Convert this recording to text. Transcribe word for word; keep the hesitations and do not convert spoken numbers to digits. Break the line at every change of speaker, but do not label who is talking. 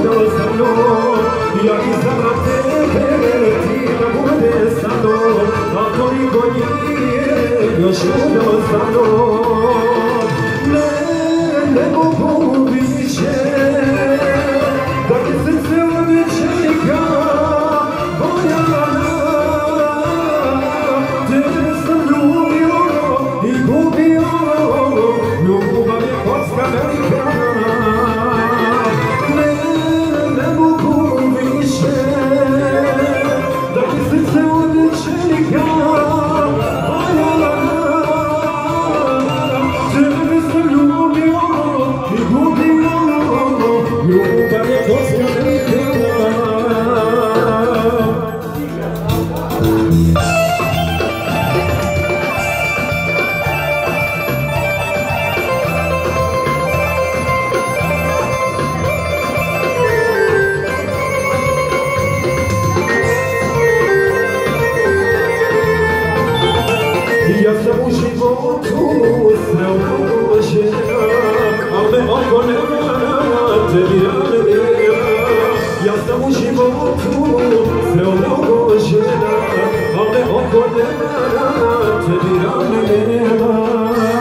ljubio sa mnom, ja izabrao tebe, ti da bude sa mnom, a koliko nije još ljubio sa mnom. Ne, ne mogu više, da ti srce od večernika bojana. Tebe sam ljubio i gubio, ljubav je kocka velika. Ne, ne mogu više, da ti srce od večernika bojana. Tebe sam ljubio i gubio, ljubav je kocka velika. Ja sam u životu sreo mnogo žena, al me oko nema, tebi rane nema. Ja sam u životu sreo mnogo žena, al me oko nema, tebi rane nema.